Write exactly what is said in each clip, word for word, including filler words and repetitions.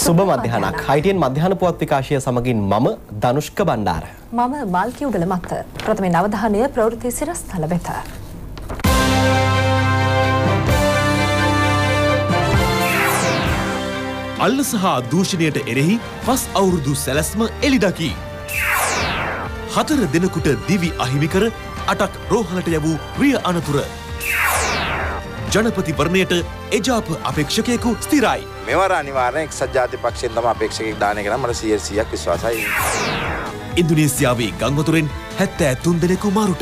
සුබ මධ්‍යහනක්. හයිටින් මධ්‍යහන පුවත් විකාශය සමගින් මම ධනුෂ්ක බණ්ඩාර. මම මාල්කි උඩල මත. ප්‍රථමයෙන් අවධානය ප්‍රවෘත්ති සිරස්තල වෙත. අල්ලස හා දූෂණයට එරෙහි පස් අවුරුදු සැලැස්ම එළිදකි. හතර දෙනෙකුට දිවි අහිමි කර අටක් රෝහලට යවූ රිය අනතුර. ජනපති වරණයට එජාප අපේක්ෂකයෙකු ස්ථිරයි. මෙවර අනිවාර්යෙන් එක්සත් ජාතික පක්ෂයෙන් තමයි අපේක්ෂකයෙක් දාන එක නම් මට සියයට සීයක් විශ්වාසයි. ඉන්දුනීසියාවේ ගංවතුරෙන් හැත්තෑ තුන් දෙනෙකු මාරුට.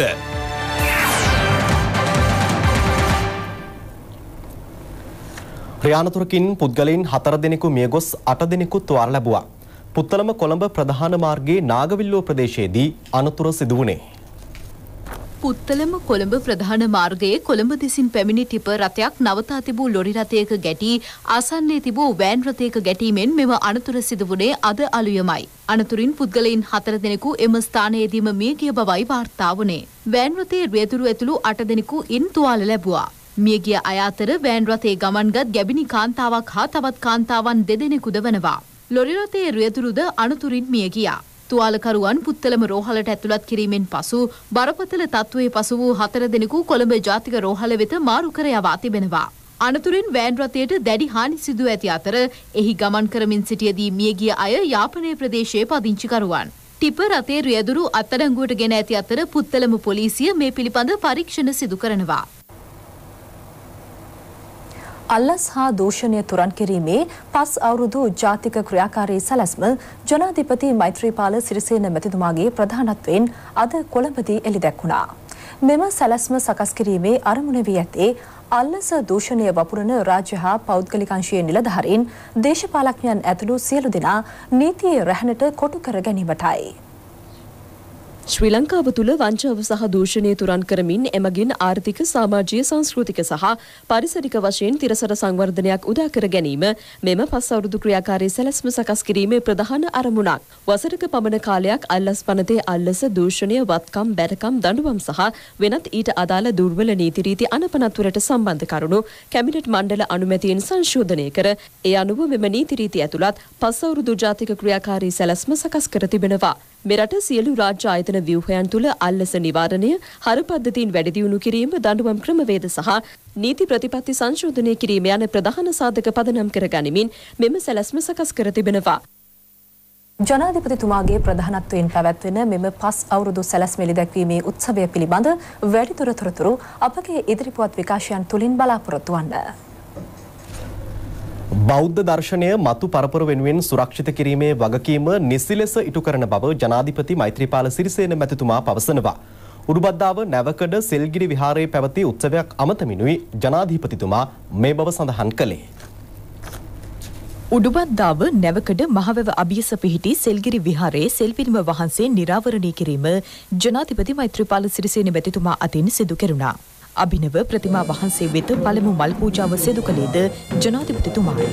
ක්‍රියානතුරකින් පුද්ගලයන් හතර දෙනෙකු මියගොස් අට දෙනෙකු තුවාල ලැබුවා. පුත්තලම කොළඹ ප්‍රධාන මාර්ගයේ නාගවිල්ලුව ප්‍රදේශයේදී අනතුර සිදු වුණේ. පුත්තලම කොළඹ ප්‍රධාන මාර්ගයේ කොළඹ දෙසින් පැමිණි ටිපර් රථයක් නවතා තිබූ ලොරි රථයක ගැටී ආසන්නයේ තිබූ වෑන් රථයක ගැටීමෙන් මෙම අනතුර සිදු වුණේ අද අලුයමයි. අනතුරින් පුද්ගලයන් හතර දෙනෙකු එම ස්ථානයේදීම මිය ගිය බවයි වාර්තා වුණේ. වෑන් රථයේ රියදුරු ඇතුළු අට දෙනෙකු ඉන් තුවාල ලැබුවා. මියගිය අය අතර වෑන් රථයේ ගමන්ගත් ගැබිනි කාන්තාවක් හා තවත් කාන්තාවන් දෙදෙනෙකුද වනවා. ලොරි රථයේ රියදුරුද අනතුරින් මිය ගියා. තුවාලකරුවන් පුත්තලම රෝහලට ඇතුළත් කිරීමෙන් පසු බරපතල තත්ත්වයේ පසු වූ හතර දෙනෙකු කොළඹ ජාතික රෝහල වෙත මාරු කර යවා තිබෙනවා. අනතුරින් වෑන් රථයට දැඩි හානි සිදු ඇති අතර එහි ගමන් කරමින් සිටියදී මියගිය අය යාපනයේ ප්‍රදේශයේ පදිංචිකරුවන්. ටිපර් රථයේ රියදුරු අත්අඩංගුවට ගෙන ඇති අතර පුත්තලම පොලිසිය මේ පිළිබඳ පරීක්ෂණ සිදු කරනවා. අල්ලස් හා දූෂණය තුරන් කිරීමේ පස් අවුරුදු ජාතික ක්‍රියාකාරී සැලැස්ම ජනාධිපති මෛත්‍රීපාල සිරිසේන මැතිතුමාගේ ප්‍රධානත්වයෙන් අද කොළඹදී එළිදැක්වුණා. මෙම සැලැස්ම සකස් කිරීමේ අරමුණ වී ඇත්තේ අල්ලස දූෂණය වපුරන රාජ්‍ය හා පෞද්ගලික අංශයේ නිලධාරීන් දේශපාලඥයන් ඇතුළු සියලු දෙනා නීතියේ රැහැනට කොටු කර ගැනීමටයි. ශ්‍රී ලංකාව තුළ වංචාව සහ දූෂණය තුරන් කරමින් එමගින් ආර්ථික සමාජීය සංස්කෘතික සහ පරිසරික වශයෙන් තිරසර සංවර්ධනයක් උදා කර ගැනීම මෙම පස් අවුරුදු ක්‍රියාකාරී සැලැස්ම සකස් කිරීමේ ප්‍රධාන අරමුණක්. වසරක පමණ කාලයක් අල්ලස් පනතේ අල්ලස දූෂණය වත්කම් බැරකම් දඬුවම් සහ වෙනත් ඊට අදාළ දුර්වල නීති රීති අනපනත්වරට සම්බන්ධ කරුණු කැබිනට් මණ්ඩල අනුමැතියෙන් සංශෝධනය කර ඒ අනුව මෙම නීති රීති ඇතුළත් පස් අවුරුදු ජාතික ක්‍රියාකාරී සැලැස්ම සකස් කර තිබෙනවා. මෙරට සියලු රාජ්‍ය ආයතන ව්‍යුහයන් තුළ අල්ලස නිවාරණය, හර පද්ධතීන් වැඩි දියුණු කිරීම, දඬුවම් ක්‍රමවේද සහ නීති ප්‍රතිපත්ති සංශෝධනය කිරීම යන ප්‍රධාන සාධක පදනම් කර ගනිමින් මෙම සැලැස්ම සකස් කර තිබෙනවා. ජනාධිපතිතුමාගේ ප්‍රධානත්වයෙන් පැවැත්වෙන මෙම පස් අවුරුදු සැලැස්ම එළිදැක්වීමේ උත්සවය පිළිබඳ වැඩිදුර තොරතුරු අපගේ ඉදිරිපුවත් විකාශයන් තුලින් බලාපොරොත්තු වන්න. බෞද්ධ දර්ශනය මතු පරපුර වෙනුවෙන් සුරක්ෂිත කිරීමේ වගකීම නිසි ලෙස ඉටු කරන බව ජනාධිපති මෛත්‍රීපාල සිරිසේන මැතිතුමා පවසනවා. උඩුබද්දාව නැවකඩ සෙල්ගිරි විහාරයේ පැවති උත්සවයක් අමතමිනුයි ජනාධිපතිතුමා මේ බව සඳහන් කළේ. උඩුබද්දාව නැවකඩ මහවැව අභියස පිහිටි සෙල්ගිරි විහාරයේ සෙල්පිරිම වහන්සේ නිරාවරණය කිරීම ජනාධිපති මෛත්‍රීපාල සිරිසේන මැතිතුමා අතින් සිදු කෙරුණා. අභිනව ප්‍රතිමා වහන්සේ වෙත පළමු මල් පූජාව සිදු කළේද ජනාධිපතිතුමායි.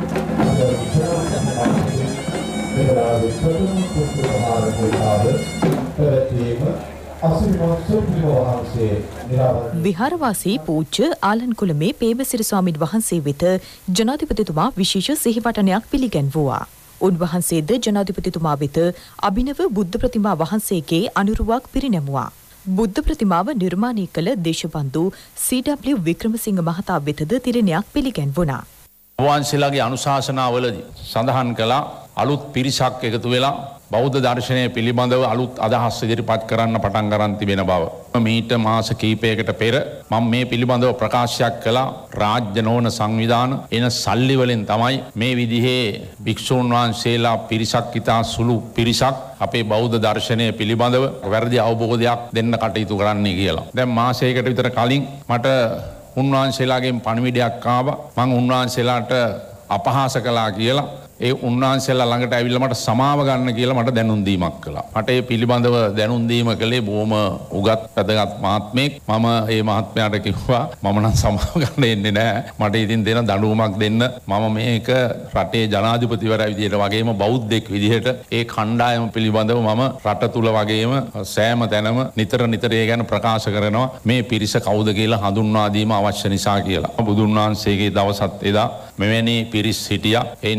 විහාරවාසී පූජ්‍ය ආලන්කුලමේ පේමසිරි ස්වාමීන් වහන්සේ වෙත ජනාධිපතිතුමා විශේෂ සිහිවටනයක් පිළිගැන්වුවා. උන්වහන්සේද ජනාධිපතිතුමා වෙත අභිනව බුද්ධ ප්‍රතිමා වහන්සේගේ අනුරුවක් පිරිනැමුවා. බුද්ධ ප්‍රතිමාව නිර්මාණය කළ දේශබන්දු සී ඩබ්ලිව් වික්‍රමසිංහ මහතා වෙතද තිරණයක් පිළිගැන්වුණා. වහන්සේලාගේ අනුශාසනාවලදී සඳහන් කළා අලුත් පිරිසක් එකතු වෙලා බෞද්ධ දර්ශනය පිළිබඳව අලුත් අදහස් ඉදිරිපත් කරන්න පටන් ගන්න තිබෙන බව. මීට මාස කිහිපයකට පෙර මම මේ පිළිබඳව ප්‍රකාශයක් කළා. රාජ්‍ය නොවන සංවිධාන එන සල්ලි වලින් තමයි මේ විදිහේ භික්ෂූන් වහන්සේලා පිරිසක් ඉතා සුළු පිරිසක් අපේ බෞද්ධ දර්ශනය පිළිබඳව වැරදි අවබෝධයක් දෙන්න කටයුතු කරන්නේ කියලා. දැන් මාසයකට විතර කලින් මට උන්වහන්සේලාගෙන් පණිවිඩයක් ආවා. මම උන්වහන්සේලාට අපහාස කළා කියලා ඒ උන්වහන්සේලා ළඟට ඇවිල්ලා මට සමාව ගන්න කියලා මට දැනුම් දීමක් කළා. මට ඒ පිළිබඳව දැනුම් දීම කළේ බොහොම උගත් වැදගත් මහත්මයෙක්. මම ඒ මහත්මයාට කිව්වා මම නම් සමාව ගන්න එන්නේ නැහැ. මට ඉතින් දෙන දඬුවමක් දෙන්න. මම මේක රටේ ජනාධිපතිවරයා විදියට වගේම බෞද්ධෙක් විදියට ඒ කණ්ඩායම පිළිබඳව මම රට තුල වගේම සෑම තැනම නිතර නිතර ඒ ගැන ප්‍රකාශ කරනවා. මේ පිරිස කවුද කියලා හඳුන්වා දීම අවශ්‍ය නිසා කියලා. බුදුන් වහන්සේගේ දවසත් එදා මෙවැනි පිරිස් හිටියා. ඒ නිසා අද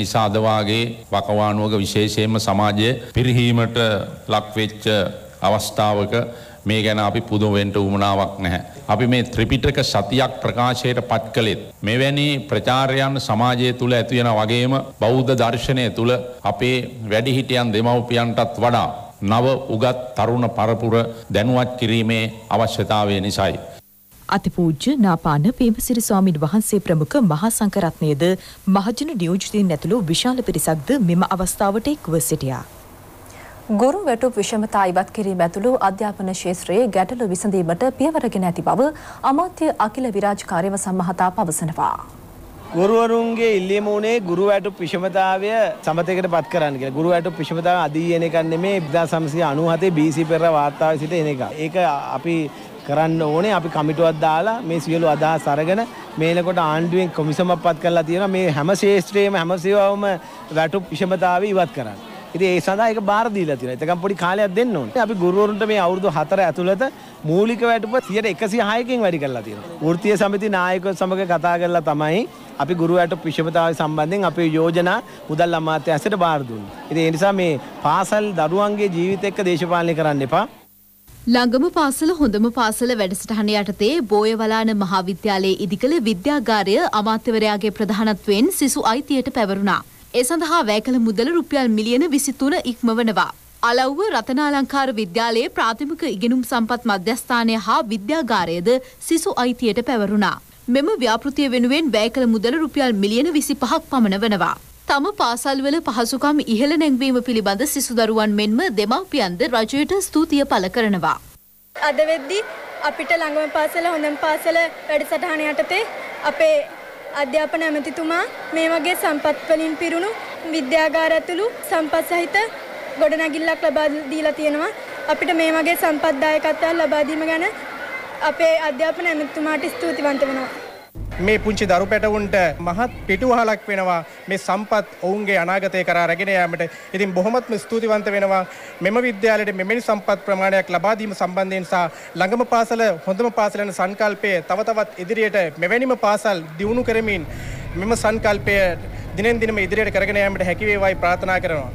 වාගේ වකවානුවක විශේෂයෙන්ම සමාජයේ පිරිහීමට ලක්වෙච්ච අවස්ථාවක මේ ගැන අපි පුදුම වෙන්න උවමනාවක් නැහැ. අපි මේ ත්‍රිපිටක සතියක් ප්‍රකාශයට පත් කළෙත් මෙවැනි ප්‍රචාරයන් සමාජය තුළ ඇති වෙනා වගේම බෞද්ධ දර්ශනය තුළ අපේ වැඩිහිටියන් දෙමව්පියන්ටත් වඩා නව උගත් තරුණ පරපුර දැනුවත් කිරීමේ අවශ්‍යතාවය නිසායි. අතිපූජ්‍ය නාපාන පේමසිරි ස්වාමීන් වහන්සේ ප්‍රමුඛ මහා සංඝරත්නයේද මහජන නියෝජිතයින් ඇතුළු විශාල පිරිසක්ද මෙම අවස්ථාවට එක්ව සිටියා. ගුරු වැටුප් විෂමතා ඉවත් කිරීම ඇතුළු අධ්‍යාපන ක්ෂේත්‍රයේ ගැටලු විසඳීමට පියවරගෙන ඇති බව අමාත්‍ය අකිල විරාජ් කාර්යවසම් මහතා පවසනවා. ගුරුවරුන්ගේ ඉල්ලීම උනේ ගුරු වැටුප් විෂමතාවය සමතයකට පත් කරන්න කියලා. ගුරු වැටුප් විෂමතාව අදී එන එකක් නෙමෙයි එක්දාස් නවසිය අනූහතේ බීසී පෙරර වාර්තාවේ සිට එන එක. ඒක අපි කරන්න ඕනේ අපි කමිටුවක් දාලා මේ සියලු අදහස් අරගෙන මේනකොට ආණ්ඩුවෙන් කොමිසමක් පත් කරලා තියෙනවා මේ හැම ක්ෂේත්‍රයේම හැම සේවාවම වැටුප් විෂමතාවය ඉවත් කරන්න. ඉතින් ඒ සඳහා ඒක බාර දීලා තියෙනවා. ඒකම් පොඩි කාලයක් දෙන්න ඕනේ. අපි ගුරුවරුන්ට මේ අවුරුදු හතර ඇතුළත මූලික වැටුප සියයට එකසිය හයකින් වැඩි කරලා තියෙනවා. වෘත්තීය සමිති නායකයෝ සමග කතා කරලා තමයි අපි ගුරු වැටුප් විෂමතාවය සම්බන්ධයෙන් අපේ යෝජනා මුදල් අමාත්‍ය ඇසට බාර දුන්නේ. ඉතින් ඒ නිසා මේ පාසල් දරුවන්ගේ ජීවිත එක්ක දේශපාලනය කරන්න එපා. ළඟම පාසල හොඳම පාසල වැඩසටහන යටතේ බෝයවලාන මහාවිද්‍යාලයේ ඉදිකළ විද්‍යාගාරය අමාත්‍යවරයාගේ ප්‍රධානත්වයෙන් සිසු අයිතියට පැවරුණා. ඒ සඳහා වැය කළ මුදල රුපියල් මිලියන විසිතුන ඉක්මවනවා. අලව්ව රතනාලංකාර විද්‍යාලයේ ප්‍රාථමික ඉගෙනුම් සම්පත් මධ්‍යස්ථානය හා විද්‍යාගාරයද සිසු අයිතියට පැවරුණා. මෙම ව්‍යාපෘතිය වෙනුවෙන් වැය කළ මුදල රුපියල් මිලියන විසිපහක් පමණ වනවා. තම පාසල්වල පහසුකම් ඉහළ නැංවීම පිළිබඳ සිසු දරුවන් මෙන්ම දෙමාපියන්ද රජයට ස්තුතිය පළ කරනවා. අද වෙද්දී අපිට ළඟම පාසල හොඳම පාසල වැඩසටහන යටතේ අපේ අධ්‍යාපන ඇමතිතුමා මේ වගේ සම්පත් වලින් පිරුණු විද්‍යාගාර ඇතුළු සම්පත් සහිත ගොඩනැගිල්ලක් ලබා දීලා තියෙනවා. අපිට මේ වගේ සම්පත් දායකත්වයක් ලබා දීම ගැන අපේ අධ්‍යාපන ඇමතිතුමාට ස්තුතිවන්ත වෙනවා. මේ පුංචි දරු පැටවුන්ට මහත් පිටුවහලක් වෙනවා මේ සම්පත් ඔවුන්ගේ අනාගතය කරා රැගෙන යාමට. ඉතින් බොහොමත්ම ස්තුතිවන්ත වෙනවා මෙම විද්‍යාලයට මෙවැනි සම්පත් ප්‍රමාණයක් ලබා දීම සම්බන්ධයෙන් සහ ළඟම පාසල හොඳම පාසල යන සංකල්පය තව තවත් ඉදිරියට මෙවැනිම පාසල් දියුණු කරමින් මෙම සංකල්පය දිනෙන් දිනම ඉදිරියට කරගෙන යාමට හැකි වේවායි ප්‍රාර්ථනා කරනවා.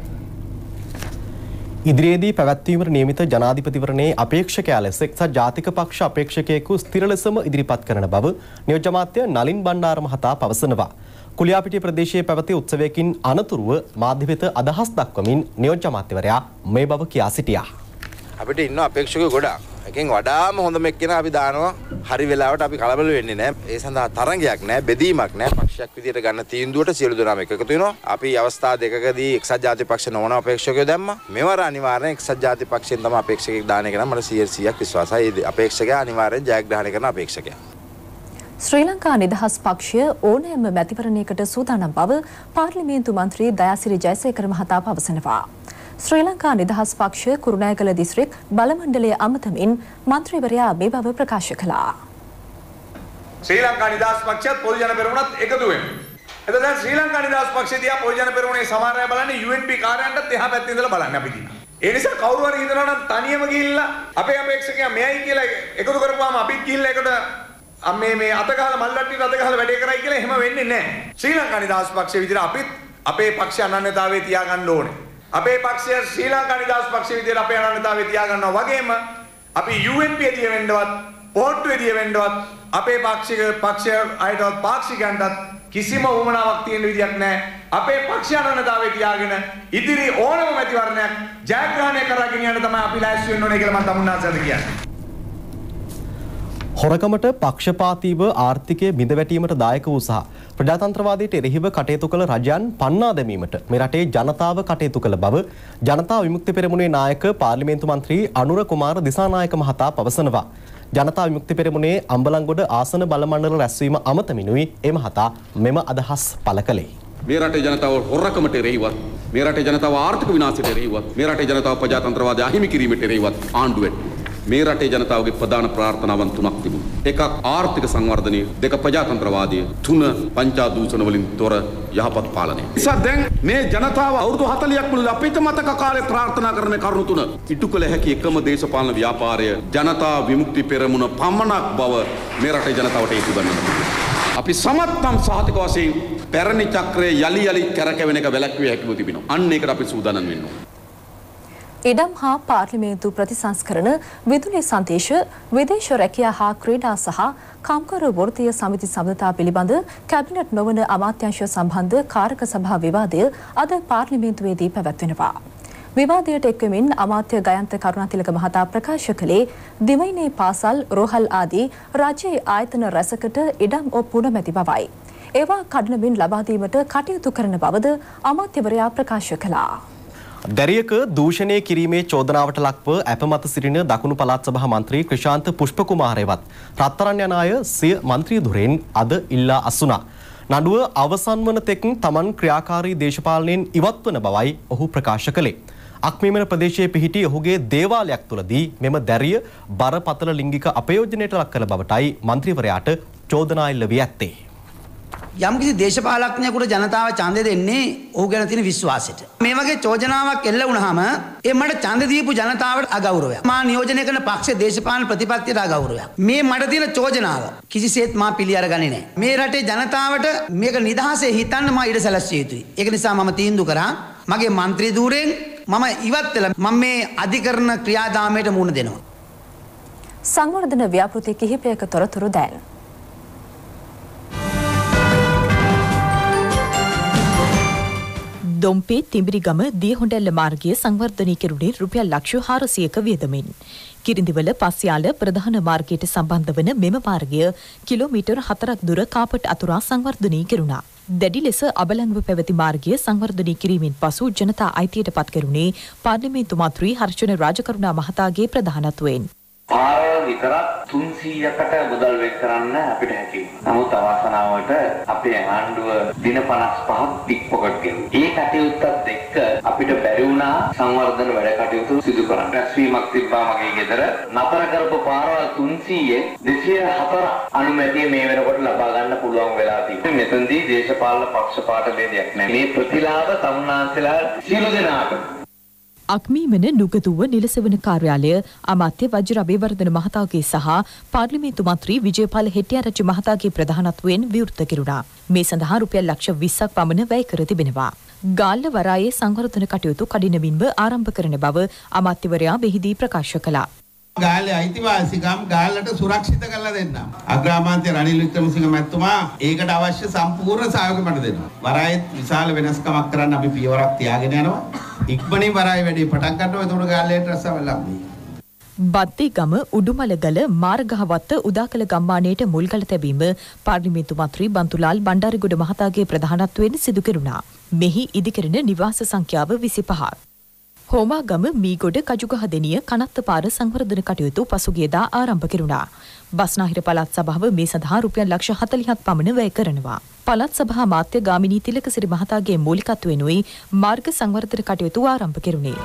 ඉදිරියේදී පැවැත්වීමට නියමිත ජනාධිපතිවරණයේ අපේක්ෂකයා ලෙස එක්සත් ජාතික පක්ෂ අපේක්ෂකයෙකු ස්ථිර ලෙසම ඉදිරිපත් කරන බව නියෝජ්‍ය අමාත්‍ය නලින් බණ්ඩාර මහතා පවසනවා. කුලියාපිටිය ප්‍රදේශයේ පැවති උත්සවයකින් අනතුරුව මාධ්‍ය වෙත අදහස් දක්වමින් නියෝජ්‍ය අමාත්‍යවරයා මේ බව කියා සිටියා. අපිට ඉන්න අපේක්ෂකයෝ ගොඩක්. එකෙන් වඩාම හොඳම එක්කෙනා අපි දානවා. හරි වෙලාවට අපි කලබල වෙන්නේ නැහැ. ඒ සඳහා තරංගයක් නැහැ, බෙදීමක් නැහැ. පක්ෂයක් විදියට ගන්න තීන්දුවට සියලු දෙනාම එකතු වෙනවා. අපි අවස්ථා දෙකකදී එක්සත් ජාතික පක්ෂ නොවන අපේක්ෂකයෝ දැම්මා. මෙවර අනිවාර්යෙන් එක්සත් ජාතික පක්ෂයෙන් තමයි අපේක්ෂකයෙක් දාන එක නම් මට සියයට සීයක් විශ්වාසයි. ඒ අපේක්ෂකයා අනිවාර්යෙන් ජයග්‍රහණය කරන අපේක්ෂකයා. ශ්‍රී ලංකා නිදහස් පක්ෂය ඕනෑම මැතිවරණයකට සූදානම් බව පාර්ලිමේන්තු මන්ත්‍රී දයාසිරි ජයසේකර මහතා පවසනවා. ශ්‍රී ලංකා නිදහස් පක්ෂ කුරුණෑගල දිස්ත්‍රික් බලමණ්ඩලයේ අමතමින් මන්ත්‍රීවරයා මේ බව ප්‍රකාශ කළා. ශ්‍රී ලංකා නිදහස් පක්ෂයත් පොදු ජන පෙරමුණත් එකතු වෙනවා. එතකොට දැන් ශ්‍රී ලංකා නිදහස් පක්ෂය දිහා පොදු ජන පෙරමුණේ සමහර අය බලන්නේ යූ එන් පී කාර්යාලයටත් එහා පැත්තේ ඉඳලා බලන්නේ අපි දිහා. ඒ නිසා කවුරු හරි හිතනවා නම් තනියම ගිහිල්ලා අපේ අපේක්ෂකයා මෙයයි කියලා එකතු කරපුවාම අපිත් ගිහිල්ලා එකට මේ මේ අත ගහලා මල්ලට්ටියට අත ගහලා වැඩේ කරයි කියලා එහෙම වෙන්නේ නැහැ. ශ්‍රී ලංකා නිදහස් පක්ෂය විදිහට අපිත් අපේ පක්ෂ අනන්‍යතාවය තියාගන්න ඕනේ. අපේ පක්ෂය ශ්‍රී ලංකා නිදහස් පක්ෂය විදිහට අපේ අනන්‍යතාවය තියාගන්නවා වගේම අපි යූ එන් පී එදිය වෙන්නවත් පොට්ටු එදිය වෙන්නවත් අපේ පාක්ෂික පක්ෂය අයටවත් පාක්ෂිකයන්ටත් කිසිම උවමනාවක් තියෙන විදියක් නැහැ. අපේ පක්ෂ අනන්‍යතාවය තියාගෙන ඉදිරි ඕනම මැතිවරණයක් ජයග්‍රහණය කරලා ගෙනියන්න තමයි අපි ලෑස්ති වෙන්න ඕනේ කියලා මම තමුන්නාසට කියන්නේ. හොරකමට පක්ෂපාතීව ආර්ථිකය බිඳවැටීමට දායක වූ සහ ප්‍රජාතන්ත්‍රවාදයට එරෙහිව කටයුතු කළ රජයන් පන්නා දැමීමට මේ රටේ ජනතාව කටයුතු කළ බව ජනතා විමුක්ති පෙරමුණේ නායක පාර්ලිමේන්තු මන්ත්‍රී අනුර කුමාර දිසානායක මහතා පවසනවා. ජනතා විමුක්ති පෙරමුණේ අම්බලන්ගොඩ ආසන බලමණ්ඩල රැස්වීම අමතමිනුයි ඒ මහතා මෙම අදහස් පළ කළේ. මේ රටේ ජනතාව හොරකමට එරෙහිවත් මේ රටේ ජනතාව ආර්ථික විනාශයට එරෙහිවත් මේ රටේ ජනතාව ප්‍රජාතන්ත්‍රවාදය අහිමි කිරීමට එරෙහිවත් ආණ්ඩුවට මේ රටේ ජනතාවගේ ප්‍රධාන ප්‍රාර්ථනාවන් තුනක් තිබුණා. එකක් ආර්ථික සංවර්ධනය, දෙක ප්‍රජාතන්ත්‍රවාදය, තුන පංචා දූෂණ වලින් තොර යහපත් පාලනය. නිසා දැන් මේ ජනතාව අවුරුදු හතලියක් මුල අපිට මතක කාලේ ප්‍රාර්ථනා කරන කරුණු තුන ඉටු කළ හැකි එකම දේශපාලන ව්‍යාපාරය ජනතා විමුක්ති පෙරමුණ පමණක් බව මේ රටේ ජනතාවට හේතු ගන්නවා. අපි සමත් නම් සහතික වශයෙන් පැරණි චක්‍රය යලි යලි කරකැවෙන එක වැළැක්විය හැකිව තිබෙනවා. අන්න ඒකට අපි සූදානම් වෙන්න ඕනේ. ඉඩම් හා පාර්ලිමේන්තු ප්‍රතිසංස්කරණ විදුලි සංදේශ විදේශ රැකියා හා ක්‍රීඩා සහ කම්කරු වෘත්තීය සමිති සබඳතා පිළිබඳ කැබිනට් නොවන අමාත්‍යාංශ සම්බන්ධ කාරක සභා විවාදය අද පාර්ලිමේන්තුවේදී පැවැත්වෙනවා. විවාදයට එක්වෙමින් අමාත්‍ය ගයන්ත කරුණාතිලක මහතා ප්‍රකාශ කළේ දිවයිනේ පාසල් රෝහල් ආදී රජයේ ආයතන රැසකට ඉඩම් ඔප්පු නොමැති බවයි. ඒවා කඩනමින් ලබා දීමට කටයුතු කරන බවද අමාත්‍යවරයා ප්‍රකාශ කළා. දැරියක දූෂණය කිරීමේ චෝදනාවට ලක්ව ඇපමත සිටින දකුණු පළාත් සභා මන්ත්‍රී ක්‍රිෂාන්ත පුෂ්පකුමාරයවත් රත්තරන් යන අය සිය මන්ත්‍රී ධුරයෙන් අද ඉල්ලා අසුණා. නඩුව අවසන් වන තෙක් තමන් ක්‍රියාකාරී දේශපාලනයෙන් ඉවත් වන බවයි ඔහු ප්‍රකාශ කළේ. අක්මීමන ප්‍රදේශයේ පිහිටි ඔහුගේ දේවාලයක් තුලදී මෙම දැරිය බරපතල ලිංගික අපයෝජනයට ලක් කළ බවටයි මන්ත්‍රීවරයාට චෝදනා එල්ල වී ඇත්තේ. යම්කිසි දේශපාලඥයෙකුට ජනතාව ඡන්දය දෙන්නේ ඔහු ගැන තියෙන විශ්වාසයට. මේ වගේ චෝදනාවක් එල්ල වුණාම ඒ මට ඡන්ද දීපු ජනතාවට අගෞරවයක්. මා නියෝජනය කරන පක්ෂ දේශපාලන ප්‍රතිපත්තියට අගෞරවයක්. මේ මට තියෙන චෝදනාව කිසිසේත් මා පිළි අරගන්නේ නැහැ. මේ රටේ ජනතාවට මේක නිදහසේ හිතන්න මා ඉඩ සැලැස්විය යුතුයි. ඒක නිසා මම තීන්දුව කරා මගේ മന്ത്രി ධූරයෙන් මම ඉවත් වෙලා මම මේ අධිකරණ ක්‍රියාදාමයට මුහුණ දෙනවා. සංවර්ධන ව්‍යාපෘති කිහිපයක තොරතුරු දැන්. දොම්පේ තිඹිරිගම දියහොඬැල්ල මාර්ගයේ සංවර්ධනය කෙරුණේ රුපියල් ලක්ෂ හාරසියක වියදමින්. කිරිඳිවල පස්යාල ප්‍රධාන මාර්ගයට සම්බන්ධ වන මෙම මාර්ගය කිලෝමීටර් හතරක් දුර කාපට් අතුරා සංවර්ධනය කෙරුණා. දැඩි ලෙස අබලන්ව පැවති මාර්ගය සංවර්ධනය කිරීමෙන් පසු ජනතා අයිතියට පත් කෙරුණේ පාර්ලිමේන්තු මන්ත්‍රී හර්ෂණ රාජකරුණා මහතාගේ ප්‍රධානත්වයෙන්. පාරවල් විතරක් තුන්සීයකට මුදල් වෙන් කරන්න අපිට හැකි. නමුත් අවාසනාවට අපේ ආණ්ඩුව දින පනස් පහක් පික්පොකට් කෙරුවා. ඒ කටයුත්තත් එක්ක අපිට බැරි වුණා සංවර්ධන වැඩ කටයුතු සිදු කරන්න. රැස්වීමක් තිබ්බා මගේ ගෙදර. නතර කරපු පාරවල් තුන්සීයේ දෙසිය හතර අනුමැතිය මේ වෙනකොට ලබා ගන්න පුළුවන් වෙලා තියෙනවා. මෙතනදී දේශපාලන පක්ෂපාත ભેදයක් නැහැ. මේ ප්‍රතිලාභ තමුන්නාන්සලා සියලු දෙනාට අක්මීමන නුගතුව නිලසවන කාර්යාලය අමාත්‍ය වජිර අබේවර්ධන මහතාගේ සහ පාර්ලිමේන්තු මන්ත්‍රී විජයපාල හෙට්ටිආරච්චි මහතාගේ ප්‍රධානත්වයෙන් විවෘත කෙරුණා. මේ සඳහා රුපියල් ලක්ෂ විස්සක් පමණ වැය කර තිබෙනවා. ගාල්ල වරායේ සංවර්ධන කටයුතු කඩිනමින්ම ආරම්භ කරන බව අමාත්‍යවරයා මෙහිදී ප්‍රකාශ කළා. ගාල්ලේ අයිතිවාසිකම් ගාල්ලට සුරක්ෂිත කරලා දෙන්න. අග්‍රාමාත්‍ය රනිල් වික්‍රමසිංහ මැතිතුමා ඒකට අවශ්‍ය සම්පූර්ණ සහයෝගය මට දෙනවා. වරායේ විශාල වෙනස්කමක් කරන්න අපි පියවරක් තියාගෙන යනවා. ඉක්මනින් වරායේ වැඩි පටන් ගන්නවා. එතකොට ගාල්ලේට රසවල් ලබන්නේ. බද්දේගම උඩුමලගල මාර්ගහවත්ත උදාකල ගම්මානයට මුල්ගල තැබීම පාර්ලිමේන්තු මන්ත්‍රී බන්තුලාල් බණ්ඩාරගොඩ මහතාගේ ප්‍රධානත්වයෙන් සිදු කෙරුණා. මෙහි ඉදිකරන නිවාස සංඛ්‍යාව විසිපහක්. හෝමාගම මීගොඩ කජුගහදෙනිය කනත්ත පාර සංවර්ධන කටයුතු පසුගියදා ආරම්භ කෙරුණා. බස්නාහිර පළාත් සභාව මේ සඳහා රුපියල් ලක්ෂ හතළිහක් පමණ වැය කරනවා. පළාත් සභා මාත්‍ය ගාමිණී තිලකසිරි මහතාගේ මූලිකත්වයෙනුයි මාර්ග සංවර්ධන කටයුතු ආරම්භ කෙරුණේ.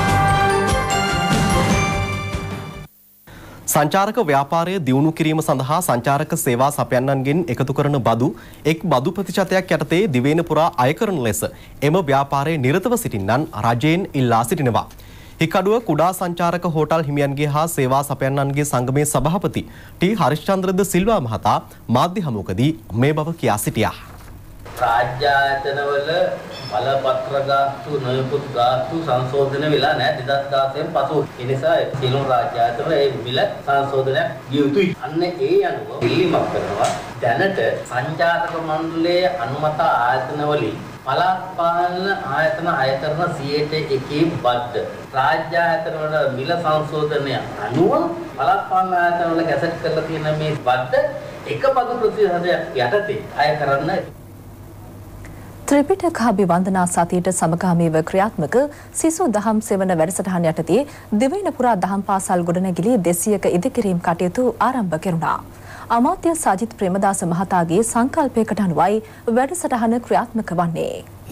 සංචාරක ව්‍යාපාරය දියුණු කිරීම සඳහා සංචාරක සේවා සපයන්නන්ගෙන් එකතු කරන බදු එක් බදු ප්‍රතිශතයක් යටතේ දිවයින පුරා අය කරන ලෙස එම ව්‍යාපාරයේ නිරතව සිටින්නන් රජයෙන් ඉල්ලා සිටිනවා. හිකඩුව කුඩා සංචාරක හෝටල් හිමියන්ගේ හා සේවා සපයන්නන්ගේ සංගමේ සභාපති ටී හරිශ්චන්ද්‍රද සිල්වා මහතා මාධ්‍ය හමුවකදී මේ බව කියා සිටියා. රාජ්‍ය ආයතනවල බලපත්‍ර ගාස්තු නොයෙකුත් ගාස්තු සංශෝධන වෙලා නැහැ දෙදාස් දාසයෙන් පසු. ඒ නිසා සියලුම රාජ්‍ය ආයතනවල ඒ මිල සංශෝධනයක් දිය යුතුයි. අන්න ඒ අනුව ඉල්ලීමක් කරනවා දැනට සංචාරක මණ්ඩලයේ අනුමත ආයතනවලින් පළාත් පාලන ආයතන අය කරන සියයට එකේ බද්ද රාජ්‍ය ආයතනවල මිල සංශෝධනය අනුව පළාත් පාලන ආයතනවල ගැසට් කරලා තියෙන මේ බද්ද එක බදු ප්‍රතිශතයක් යටතේ අය කරන්න. ත්‍රිපිටක අභිවන්දනා සතියට සමගාමීව ක්‍රියාත්මක සිසු දහම් සෙවන වැඩසටහන යටතේ දිවයින පුරා දහම් පාසල් ගොඩනැගිලි දෙසියක ඉදිකිරීම් කටයුතු ආරම්භ කෙරුණා. අමාත්‍ය සජිත් ප්‍රේමදාස මහතාගේ සංකල්පයකට අනුවයි වැඩසටහන ක්‍රියාත්මක වන්නේ.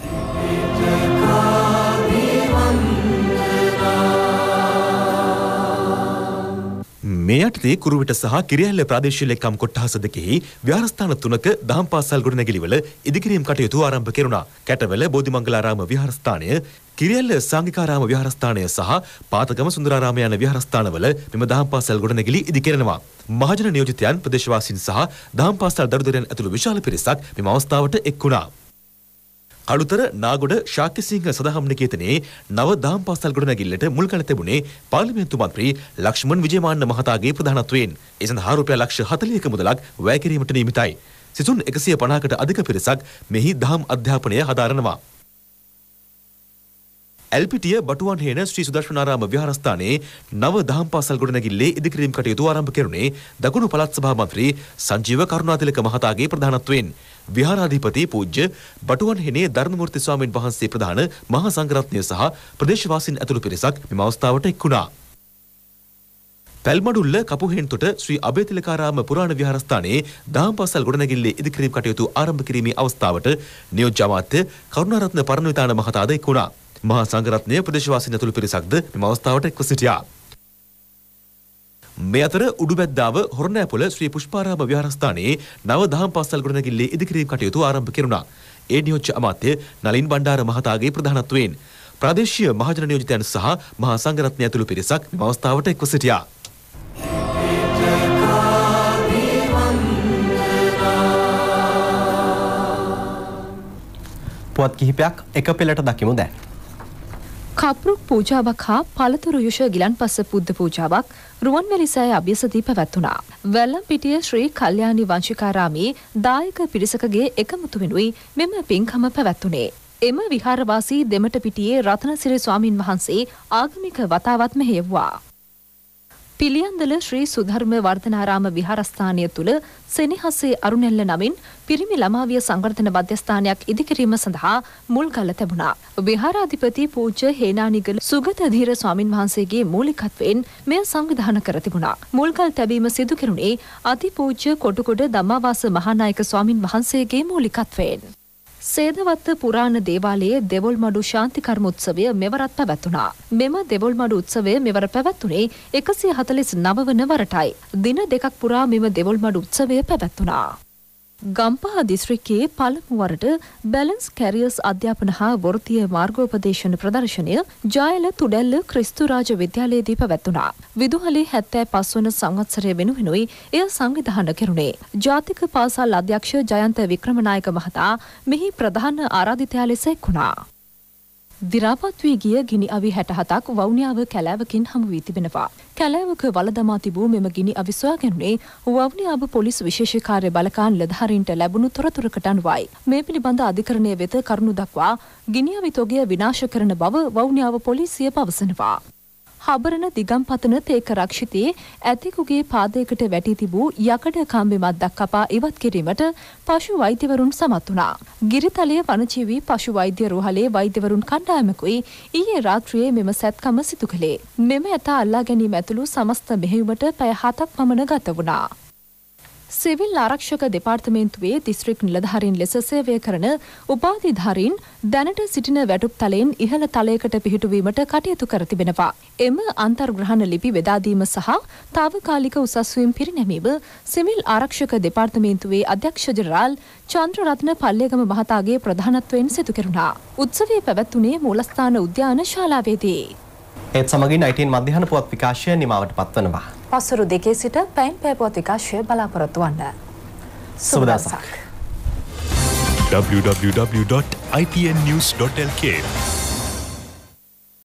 මේ යටතේ කුරුවිට සහ කිරියැල්ල ප්‍රාදේශීය ලේකම් කොට්ටාස දෙකෙහි විහාරස්ථාන තුනක දහම් පාසල් ගොඩනැගිලිවල ඉදිකිරීම් කටයුතු ආරම්භ කෙරුණා. කැටවල බෝධිමංගලාරාම විහාරස්ථානය, කිරියැල්ල සංඝිකාරාම විහාරස්ථානය සහ පාතගම සුන්දරාරාම යන විහාරස්ථානවල මෙම දහම් පාසල් ගොඩනැගිලි ඉදිකරනවා. මහජන නියෝජිතයන්, ප්‍රදේශවාසීන් සහ දහම් පාසල් දරුදරයන් ඇතුළු විශාල පිරිසක් මෙම අවස්ථාවට එක් වුණා. කළුතර නාගොඩ ශාක්‍යසිංහ සදහම් නිකේතනයේ නව දහම් පාසල් ගොඩනැගිල්ලට මුල් කළ තිබුණේ පාර්ලිමේන්තු මන්ත්‍රී ලක්ෂ්මන් විජේමාන්න මහතාගේ ප්‍රධානත්වයෙන්. ඒ සඳහා රුපියල් ලක්ෂ හතළිහක මුදලක් වැය කිරීමට නියමිතයි. සිසුන් එකසිය පනහකට අධික පිරිසක් මෙහි දහම් අධ්‍යාපනය හදාරනවා. එල්පිටිය බටුවන් හේන ශ්‍රී සුදර්ශනාරාම විහාරස්ථානයේ නව දහම් පාසල් ගොඩනැගිල්ලේ ඉදිකිරීම් කටයුතු ආරම්භ කෙරුණේ දකුණු පළාත් සභා මන්ත්‍රී සංජීව කරුණාතිලක මහතාගේ ප්‍රධානත්වයෙන්. විහාරාධිපති පූජ්‍ය බටුවන් හේනේ ධර්මමූර්ති ස්වාමීන් වහන්සේ ප්‍රධාන මහා සංඝරත්නය සහ ප්‍රදේශවාසීන් ඇතුළු පිරිසක් මෙම අවස්ථාවට එක් වුණා. පැල්මඩුල්ල කපුහෙන්තොට ශ්‍රී අබේතිලකාරාම පුරාණ විහාරස්ථානයේ දහම් පාසල් ගොඩනැගිල්ලේ ඉදිකිරීම් කටයුතු ආරම්භ කිරීමේ අවස්ථාවට නියෝජ්‍ය අමාත්‍ය කරුණාරත්න පරණවිතාන මහතාද එක් වුණා. මහා සංඝරත්නය ප්‍රදේශවාසීන් ඇතුළු පිරිසක්ද මෙම අවස්ථාවට එක්ව සිටියා. මේ අතර උඩුබැද්දාව හොරණෑපොළ ශ්‍රී පුෂ්පාරාම විහාරස්ථානයේ නව දහම් පාසල් ගොඩනැගිල්ලේ ඉදිකිරීම් කටයුතු ආරම්භ කෙරුණා. ඒ නියෝජ්‍ය අමාත්‍ය නලින් බණ්ඩාර මහතාගේ ප්‍රධානත්වයෙන් ප්‍රාදේශීය මහජන නියෝජිතයන් සහ මහා සංඝරත්නය ඇතුළු පිරිසක් මෙම අවස්ථාවට එක්ව සිටියා. පුවත් කිහිපයක් එක පෙළට දකිමු දැන්. කප්රුක් පූජාවක් හා පළතුරු යුෂ ගිලන්පස පුද්ද පූජාවක් රුවන්වැලි සෑය අභ්‍යසදී පැවැත්වුණා. වැල්ලම්පිටිය ශ්‍රී කල්යාණි වංශිකාරාමේ දායක පිරිසකගේ එකමුතු වෙනුයි මෙම පින්කම පැවැත්වුණේ. එම විහාරවාසී දෙමට පිටියේ රතනසිරි ස්වාමින් වහන්සේ ආගමික වතාවත් මෙහෙයවුවා. පිළියන්දල ශ්‍රී සුධර්ම වර්ධනාරාම විහාරස්ථානය තුළ සෙනෙහසේ අරුණැල්ල නමින් පිරිමි ළමාවිය සංවර්ධන මධ්‍යස්ථානයක් ඉදිකිරීම සඳහා මුල් කළ තිබුණා. විහාරාධිපති පූජ්‍ය හේනානිගල සුගත ධීර ස්වාමින් වහන්සේගේ මූලිකත්වයෙන් මෙය සංවිධානය කර තිබුණා. මුල්කල් තැබීම සිදු කෙරුණේ අතිපූජ්‍ය කොටුගොඩ ධම්මාවාස මහානායක ස්වාමින් වහන්සේගේ මූලිකත්වයෙන්. සේදවත්ත පුරාණ දේවාලයේ දෙවොල්මඩු ශාන්ති කර්ම උත්සවය මෙවරත් පැවැත්වුණා. මෙම දෙවොල්මඩු උත්සවය මෙවර පැවැත්වුණේ එකසිය හතළිස් නව වන වරටයි. දින දෙකක් පුරා මෙම දෙවොල්මඩු උත්සවය පැවැත්වුණා. ගම්පහ දිස්ත්‍රික්කයේ පළමු වරට බැලන්ස් කැරියර්ස් අධ්‍යාපන හා වෘත්තීය මාර්ගෝපදේශන ප්‍රදර්ශනය ජයල තුඩැල්ල ක්‍රිස්තුරාජ විද්‍යාලයේදී පැවැත්වුණා. විදුහලේ හැත්තෑ පස් වන සංවත්සරය වෙනුවෙනුයි එය සංවිධානය කෙරුණේ. ජාතික පාසල් අධ්‍යක්ෂ ජයන්ත වික්‍රමනායක මහතා මෙහි ප්‍රධාන ආරාධිතයා ලෙස එක් වුණා. දිරාපත් වී ගිය ගිනි අවි හැටහතක් වවුනියාව කැලෑවකින් හමු වී තිබෙනවා. කැලෑවක වලදමා තිබූ මෙම ගිනි අවි සොයා ගැනුණේ වවුනියාව පොලිස් විශේෂ කාර්ය බළකාන් නිලධාරීන්ට ලැබුණු තොරතුරකට අනුවයි. මේ පිළිබඳ අධිකරණය වෙත කරුණු දක්වා ගිනි අවි තොගය විනාශ කරන බව වවුනියාව පොලිසිය පවසනවා. හබරන දිගම්පතන තේක රක්ෂිතයේ ඇතෙකුගේ පාදයකට වැටී තිබූ යකඩ කම්බි මද්දක් කපා ඉවත් කිරීමට පශු වෛද්‍යවරුන් සමත් වුණා. ගිරිතලයේ වනජීවී පශු වෛද්‍ය රෝහලේ වෛද්‍යවරුන් කණ්ඩායමකුයි ඊයේ රාත්‍රියේ මෙම සැත්කම සිදු කළේ. මෙම ඇතා අල්ලා ගැනීම ඇතුළු සමස්ත මෙහෙයුමට පැය හතක් පමණ ගත වුණා. සිවිල් ආරක්ෂක දෙපාර්තමේන්තුවේ දිස්ත්‍රික් නිලධාරීන් ලෙස සේවය කරන උපාධිධාරීන් දැනට සිටින වැටුප් තලයෙන් ඉහළ තලයකට පිහිටුවීමට කටයුතු කර තිබෙනවා. එම අන්තර්ග්‍රහණ ලිපි බෙදාදීම සහ තාවකාලික උසස්වීම් පිරිනැමීම සිවිල් ආරක්ෂක දෙපාර්තමේන්තුවේ අධ්‍යක්ෂ ජෙනරාල් චන්ද්‍රරත්න පල්ලේගම මහතාගේ ප්‍රධානත්වයෙන් සිදු කෙරුණා. උත්සවය පැවැත්වුණේ මූලස්ථාන උද්‍යාන ශාලාවේදී. ඒත් සමගින් අයිටීන් මධ්‍යහන පුවත් විකාශය නිමාවට පත්වනවා. පසුරු දෙකේ සිට පැන් පෑ පුවත් විකාශය බලාපොරොත්තු වන්න. සුබ දවසක්. w w w dot i t n news dot l k